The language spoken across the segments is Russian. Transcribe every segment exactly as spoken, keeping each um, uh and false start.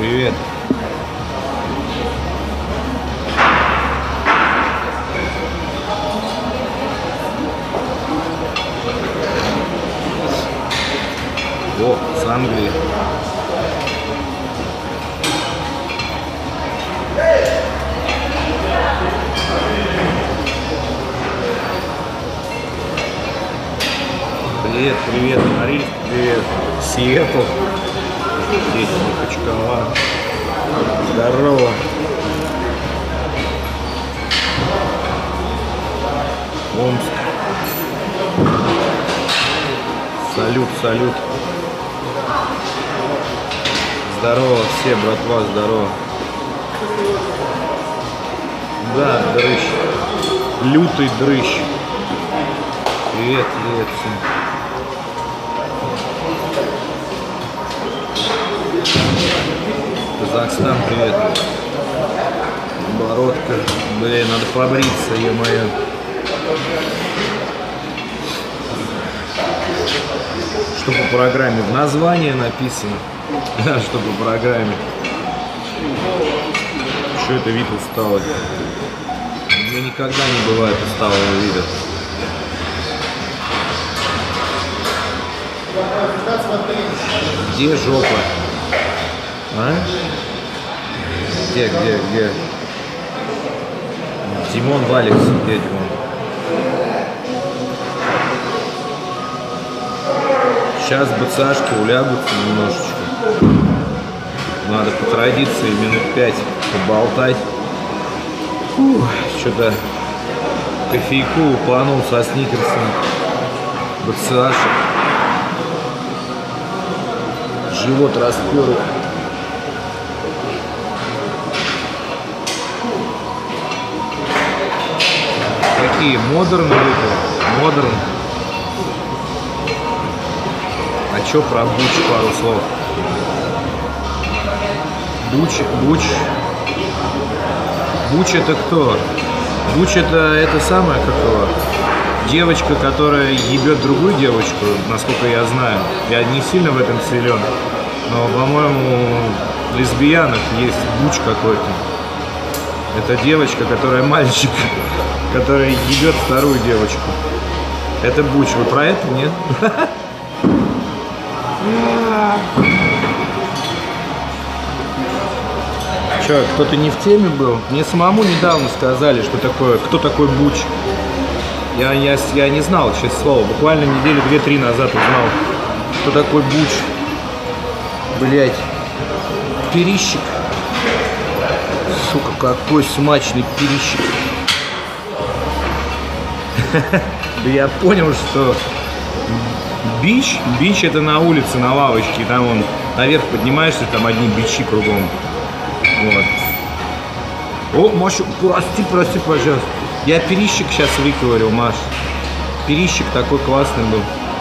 Привет. О, с Англии. Привет, привет, Норильск, привет, Сиэтл, здесь Махачкала, здорово. Омск. Салют, салют. Здорово все, братва, здорово. Да, дрыщ. Лютый дрыщ. Привет, привет всем. Казахстан, привет. Бородка. Блин, надо побриться, е-мое. Что по программе? В названии написано. Да, что по программе. Что это вид усталый? У меня никогда не бывает усталого вида. Где жопа? А? Где, где, где? Димон Валекс, где Димон? Сейчас бцашки улягутся немножечко. Надо по традиции минут пять поболтать. Что-то кофейку упанул со сникерсом. Бцашек. Живот распер. Какие модерн это? Модерн. А чё про Буч пару слов? Буч, Буч. Буч это кто? Буч это это самое какого? Девочка, которая ебет другую девочку, насколько я знаю. Я не сильно в этом силен. Но, по-моему, в лесбиянах есть Буч какой-то. Это девочка, которая мальчик, которая ебет вторую девочку. Это Буч. Вы про это, нет? Че, кто-то не в теме был? Мне самому недавно сказали, что такое, кто такой Буч. Я, я, я не знал, честное слово. Буквально недели две-три назад узнал, кто такой Буч. Блять. Перищик. Сука, какой смачный перищик. Да я понял, что бич, бич это на улице, на лавочке. Там он наверх поднимаешься, там одни бичи кругом. Вот. О, Маша, прости, прости, пожалуйста. Я перищик сейчас выковырил, Маш. Перищик такой классный был.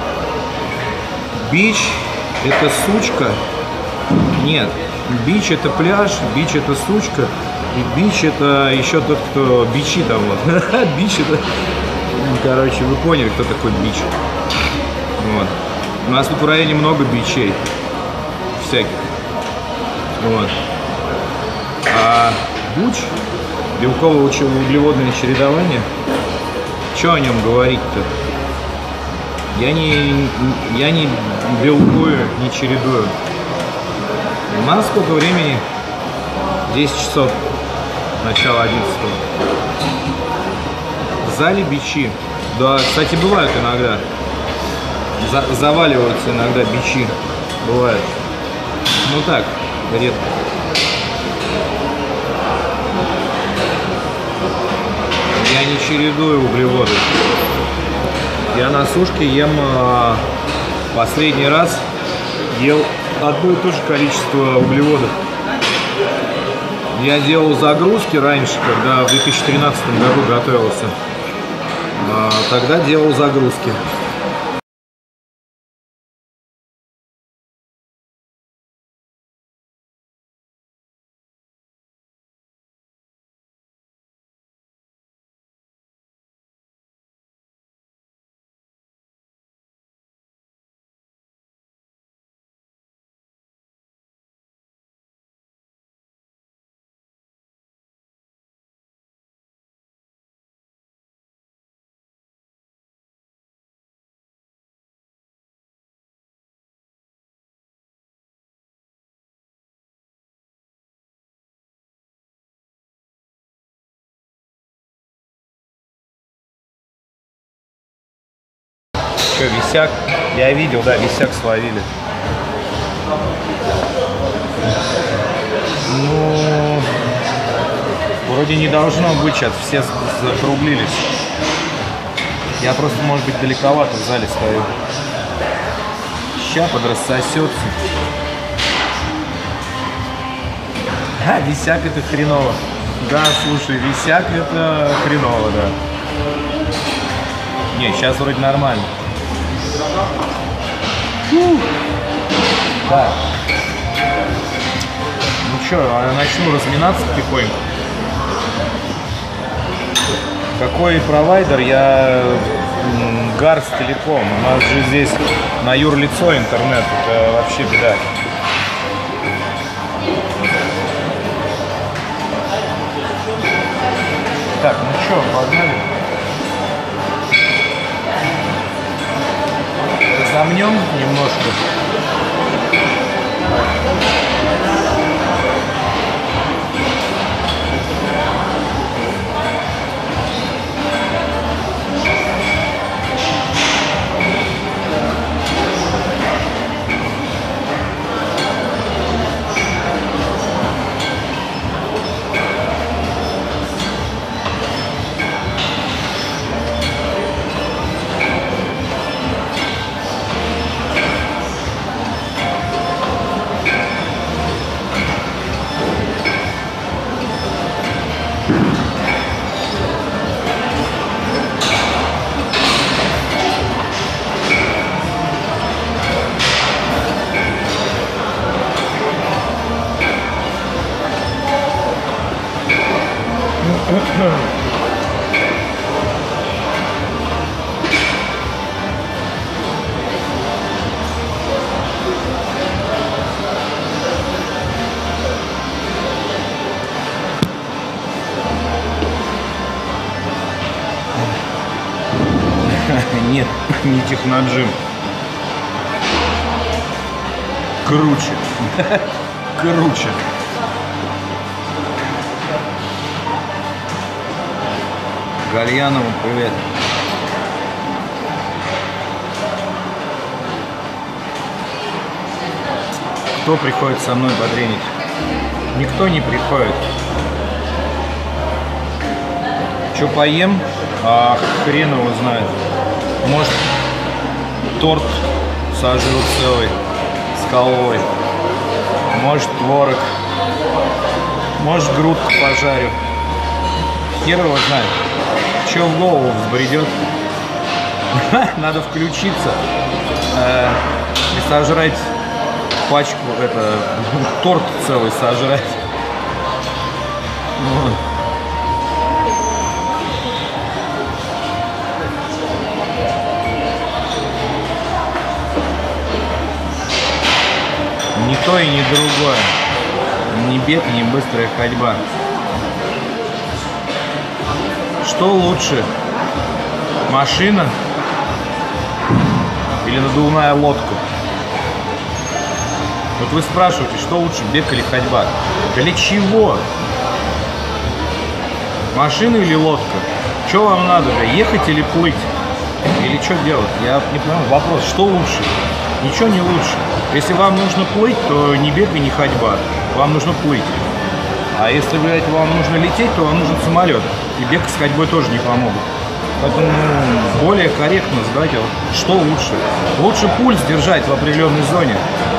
Бич это сучка. Нет, бич это пляж, бич это сучка. И бич это еще тот, кто бичи там вот. Бич это... Короче, вы поняли, кто такой бич. Вот. У нас тут в районе много бичей. Всяких. Вот. А Буч, белково-углеводное чередование, что о нем говорить-то? Я не, я не белкую, не чередую. У нас сколько времени? десять часов, начало одиннадцатого. В зале бичи. Да, кстати, бывают иногда. За, заваливаются иногда бичи. Бывает. Ну так, редко. Я не чередую углеводы. Я на сушке ем а, последний раз ел одно и то же количество углеводов. Я делал загрузки раньше, когда в две тысячи тринадцатом году готовился. А, тогда делал загрузки. что, висяк? Я видел, да, висяк словили. Ну, вроде не должно быть, сейчас все закруглились. Я просто, может быть, далековато в зале стою. Ща подрассосется. А, висяк это хреново. Да, слушай, висяк это хреново, да. Не, сейчас вроде нормально. Фу. Так. Ну что, начну разминаться потихоньку. Какой провайдер? Я Гарс Телеком. У нас же здесь на юрлицо интернет. Это вообще беда. Так, ну что, погнали. Замнем немножко. Нет, не техноджим. Круче. Круче. Гальянову привет. Кто приходит со мной потренить? Никто не приходит. Че поем? А хрен его знает. Может, торт сожру целый с халвой. Может, творог. Может, грудку пожарю. Хер его знает. Че в голову взбредет? Надо включиться э, и сожрать пачку, это, торт целый сожрать. Вот. Ни то и ни другое. Ни бег, ни быстрая ходьба. Что лучше? Машина или надувная лодка? Вот вы спрашиваете, что лучше, бег или ходьба? Для чего? Машина или лодка? Что вам надо? Ехать или плыть? Или что делать? Я не понимаю. Вопрос, что лучше? Ничего не лучше. Если вам нужно плыть, то ни бег и ни ходьба. Вам нужно плыть. А если, блядь, вам нужно лететь, то вам нужен самолет. И бег с ходьбой тоже не помогут. Поэтому более корректно задайте, что лучше. Лучше пульс держать в определенной зоне.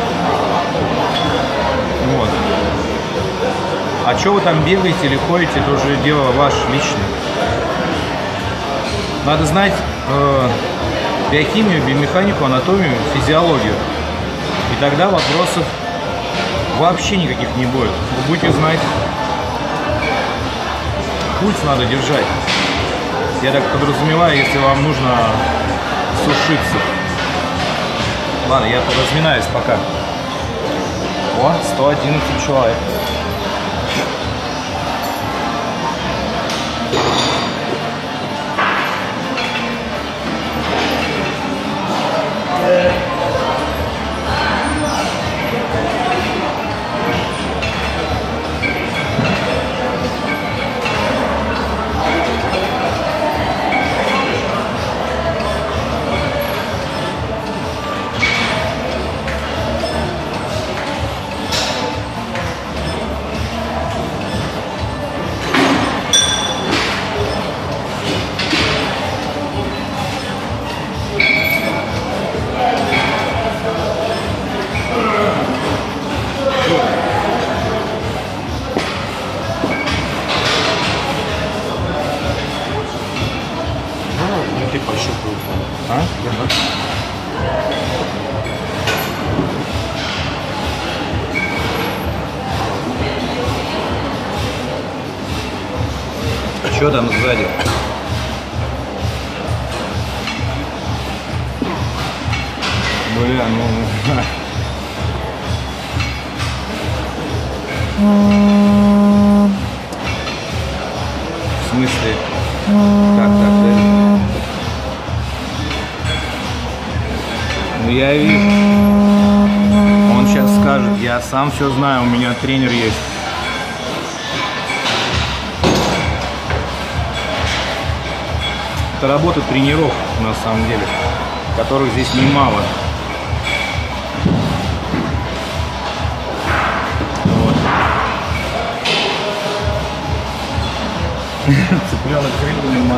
Вот. А что вы там бегаете или ходите, это уже дело ваше личное. Надо знать э, биохимию, биомеханику, анатомию, физиологию. И тогда вопросов вообще никаких не будет. Вы будете знать. Пульс надо держать. Я так подразумеваю, если вам нужно сушиться. Ладно, я подразминаюсь пока. О, сто одиннадцать человек. Что там сзади? Бля, ну... В смысле? Так, так, да? Ну я вижу. Он сейчас скажет, я сам все знаю, у меня тренер есть. Это работа тренеров, на самом деле, которых здесь немало. Вот. Цыпленок крыльями мат.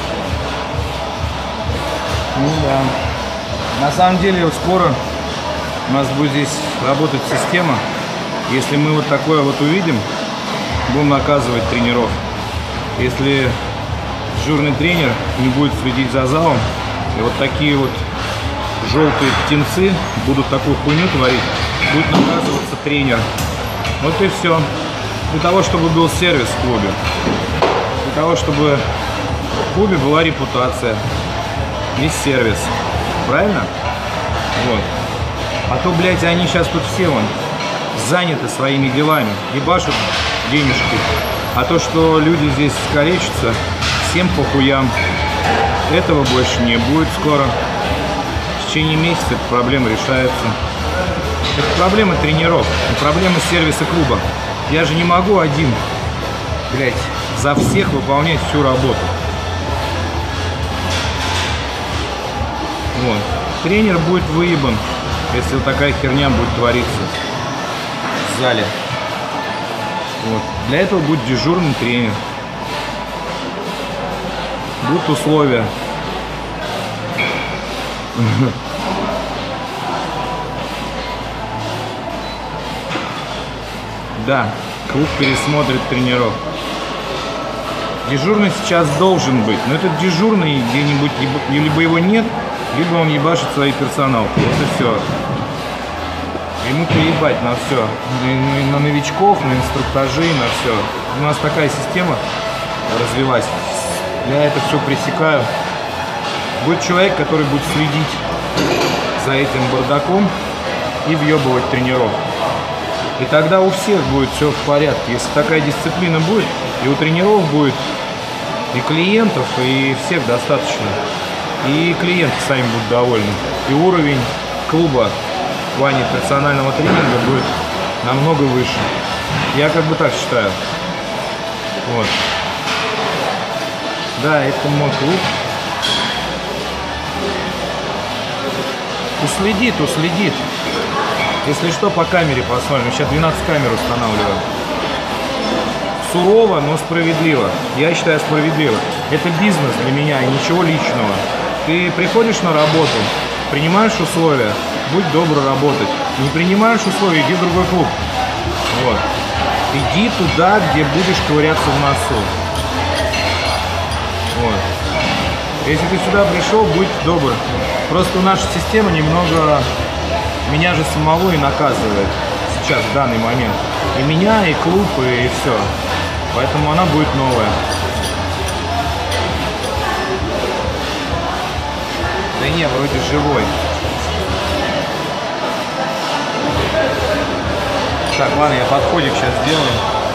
Ну да. На самом деле, вот скоро у нас будет здесь работать система. Если мы вот такое вот увидим, будем наказывать тренеров. Если дежурный тренер не будет следить за залом, и вот такие вот желтые птенцы будут такую хуйню творить, будет наказываться тренер. Вот и все. Для того, чтобы был сервис в клубе. Для того, чтобы в клубе была репутация. Есть сервис. Правильно? Вот. А то, блядь, они сейчас тут все вон заняты своими делами, ебашут денежки. А то, что люди здесь скоречатся, всем похуям. Этого больше не будет скоро. В течение месяца эта проблема решается. Это проблема тренеров, проблема сервиса клуба. Я же не могу один, блядь, за всех выполнять всю работу. Вот. Тренер будет выебан, если вот такая херня будет твориться в зале. Вот. Для этого будет дежурный тренер. Будут условия. Да, клуб пересмотрит тренеров. Дежурный сейчас должен быть, но этот дежурный где-нибудь либо его нет, либо он ебашит свои персоналки. Вот и все. Ему поебать на все. На, на новичков, на инструктажей, на все. У нас такая система развилась. Я это все пресекаю. Будет человек, который будет следить за этим бардаком и въебывать тренеров. И тогда у всех будет все в порядке. Если такая дисциплина будет, и у тренеров будет, и клиентов, и всех достаточно. И клиенты сами будут довольны. И уровень клуба в плане персонального тренинга будет намного выше. Я как бы так считаю. Вот. Да, это мой клуб. Уследит, уследит. Если что, по камере посмотрим. Сейчас двенадцать камер устанавливаю. Сурово, но справедливо. Я считаю, справедливо. Это бизнес для меня, и ничего личного. Ты приходишь на работу, принимаешь условия, будь добр работать. Не принимаешь условия, иди в другой клуб. Вот. Иди туда, где будешь ковыряться в носу. Вот. Если ты сюда пришел, будь добр. Просто наша система немного меня же самого и наказывает сейчас, в данный момент. И меня, и клуб, и, и все. Поэтому она будет новая. Да не, вроде живой. Так, ладно, я подходик сейчас сделаю.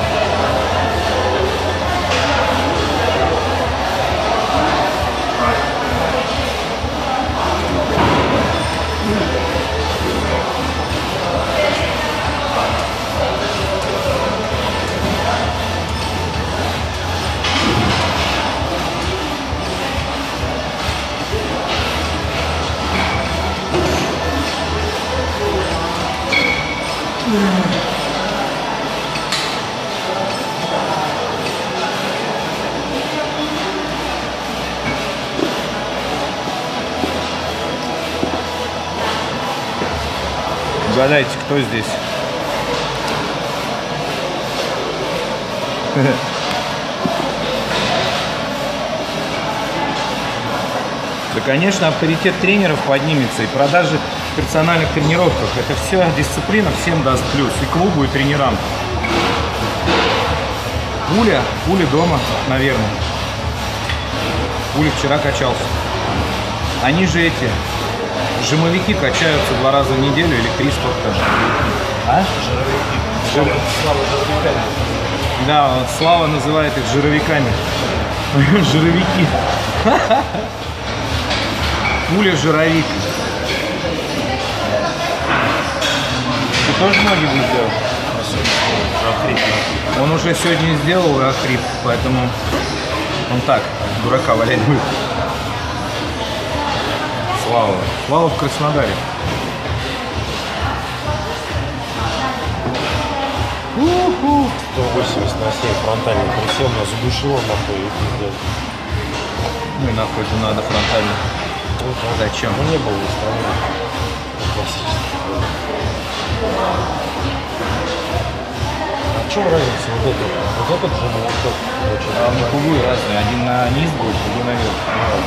Угадайте, кто здесь? Да, конечно, авторитет тренеров поднимется, и продажи в персональных тренировках. Это все дисциплина всем даст плюс, и клубу, и тренерам. Пуля, пуля дома, наверное. Уля вчера качался. Они же эти, жимовики качаются два раза в неделю или три сколько-то. А? Жировики. Жир... Слава жировиками. Да, Слава называет их жировиками. Жировики. Уля жировик. Ты тоже ноги будешь делать? Он уже сегодня сделал и охрип, поэтому он так, дурака валять будет. Слава. Слава в Краснодаре. сто восемьдесят на семь фронтальный присел, нас задушило нахуй. Ну и нахуй это надо фронтально. Вот, зачем? Ну не было выставления. Классический. А в чем разница вот это? Вот этот же молоток. А ну кугуи разные. Один на низ будет, другой наверх.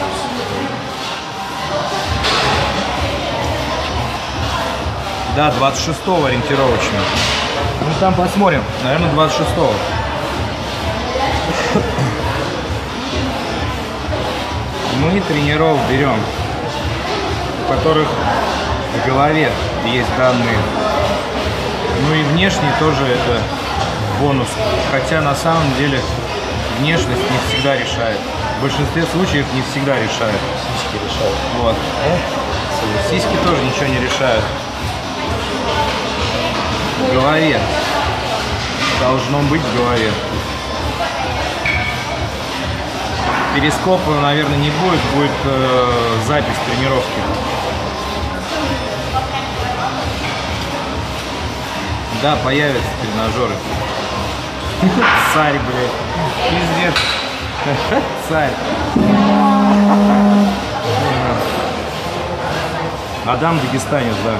Да, двадцать шестого ориентировочно. Ну там посмотрим. Наверное, двадцать шестого. Мы тренеров берем, у которых в голове есть данные. Ну и внешне тоже это бонус. Хотя на самом деле внешность не всегда решает. В большинстве случаев не всегда решает. Сиськи решают. Вот. Сиськи тоже ничего не решают. В голове. Должно быть в голове. Перископа, наверное, не будет. Будет э, запись тренировки. Да, появятся тренажеры. Царь, блядь. Пиздец. Царь. Адам дагестанец, да.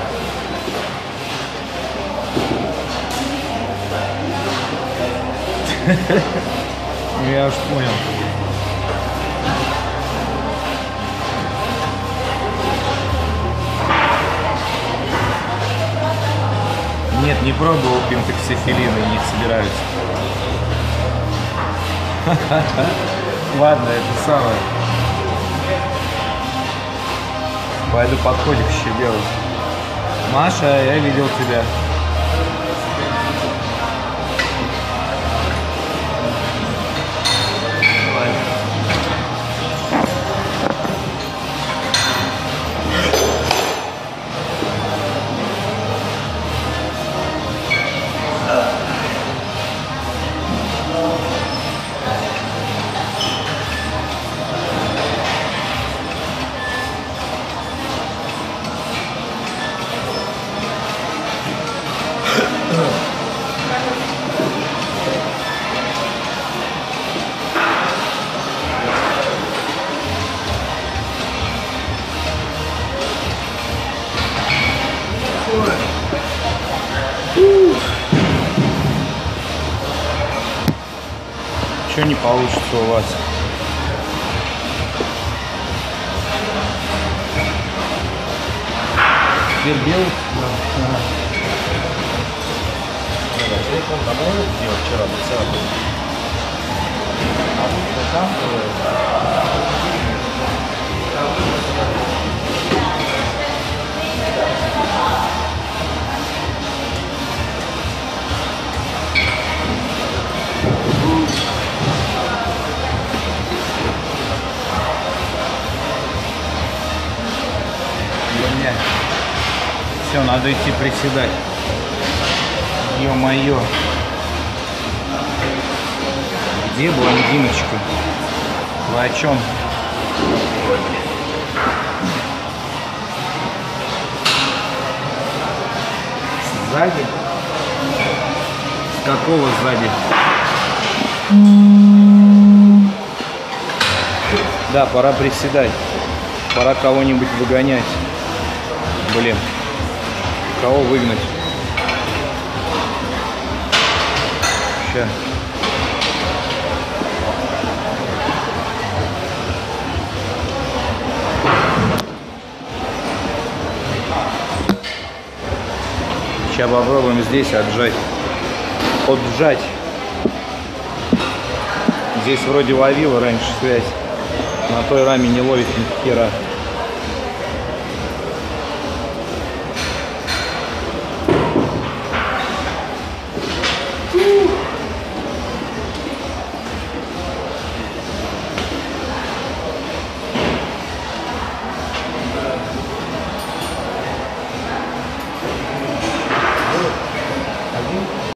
Я уж понял. Нет, не пробовал пентаксифилин и не собираюсь. Ладно, это самое. Пойду подходик еще делать. Маша, я видел тебя. Что не получится у вас? Теперь белый? Да. Ага. Телефон домой делал вчера, вчера был. А вот там все, надо идти приседать. Ё-моё. Где блондиночка? Вы о чем? Сзади? С какого сзади? Да, пора приседать. Пора кого-нибудь выгонять. Блин. Кого выгнать? Сейчас. Сейчас попробуем здесь отжать. Отжать. Здесь вроде ловила раньше связь. На той раме не ловит ни хера.